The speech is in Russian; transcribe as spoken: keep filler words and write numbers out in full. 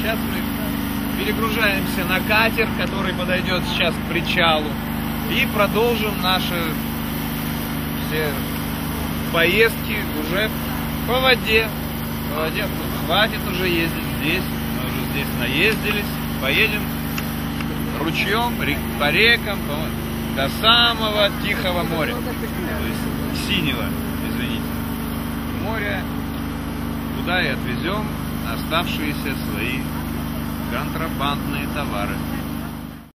Сейчас мы перегружаемся на катер, который подойдет сейчас к причалу, и продолжим наши все поездки уже по воде. По воде. Хватит уже ездить здесь, мы уже здесь наездились. Поедем ручьем, по рекам, до самого Тихого моря, то есть Синего, извините, моря. Туда и отвезем оставшиеся свои контрабандные товары.